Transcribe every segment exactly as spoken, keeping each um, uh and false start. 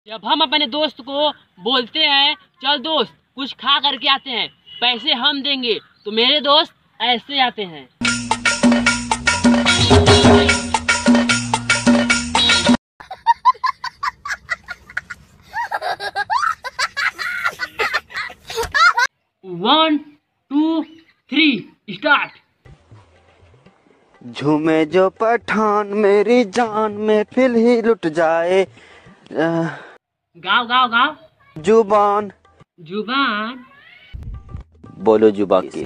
जब हम अपने दोस्त को बोलते हैं चल दोस्त कुछ खा करके आते हैं, पैसे हम देंगे, तो मेरे दोस्त ऐसे आते हैं। One two three start. झूमे जो पठान मेरी जान में फिर ही लुट जाए। गाओ गाओ गाओ। जुबान जुबान बोलो जुबान की।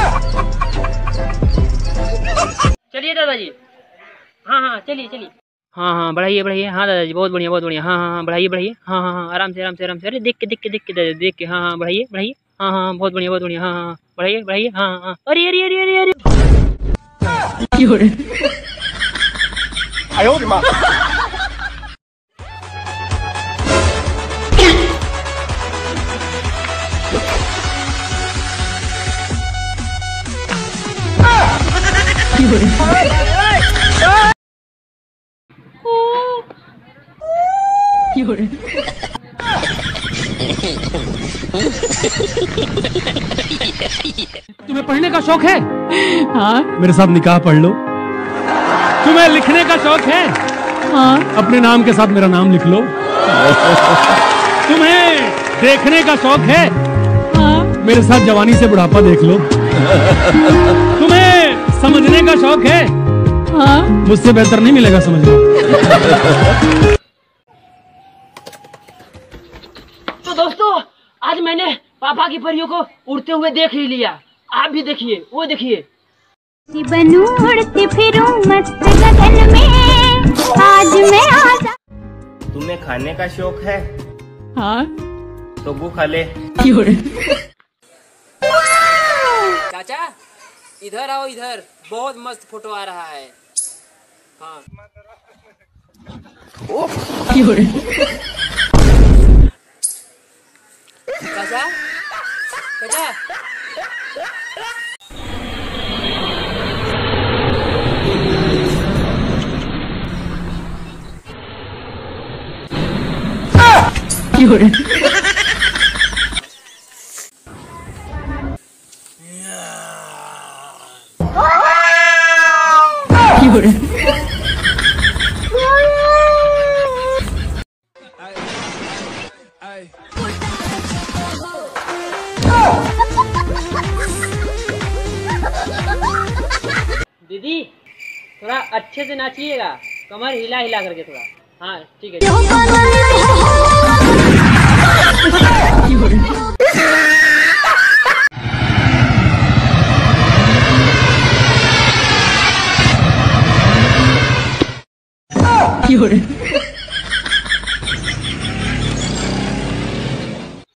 चलिए दादाजी। हाँ हाँ चलिए चलिए। हाँ हाँ बढ़ाइए बढ़ाइए। हाँ दादाजी बहुत बढ़िया बहुत बढ़िया। हाँ हाँ हाँ बढ़ाइए बढ़ाइए। हाँ हाँ हाँ आराम से आराम से आराम से। अरे देख के देख के देख के दादाजी देख के। हाँ हाँ बढ़ाइए बढ़ाइए। हाँ हाँ बहुत बढ़िया बहुत बढ़िया। हाँ हाँ बढ़ाइए बढ़ाइए। हाँ हाँ अरे अरे अरे अरे अरे आयो रे माँ। तुम्हें पढ़ने का शौक है? हाँ। मेरे साथ निकाह पढ़ लो। तुम्हें लिखने का शौक है? हाँ। अपने नाम के साथ मेरा नाम लिख लो। तुम्हें देखने का शौक है? हाँ। मेरे साथ जवानी से बुढ़ापा देख लो। तुम्हें समझने का शौक है? हाँ। मुझसे बेहतर नहीं मिलेगा समझना। तो दोस्तों आज मैंने पापा की परियों को उड़ते हुए देख ही लिया, आप भी देखिए, वो देखिए। बनूं उड़ती फिरूं मस्त गगन में, आज मैं आजा। तुम्हें खाने का शौक है? हाँ। तो वो खा ले। चाचा इधर आओ, इधर बहुत मस्त फोटो आ रहा है। हाँ चाचा चाचा दीदी थोड़ा अच्छे से नाचिएगा, कमर हिला हिला करके थोड़ा। हाँ ठीक है। क्यों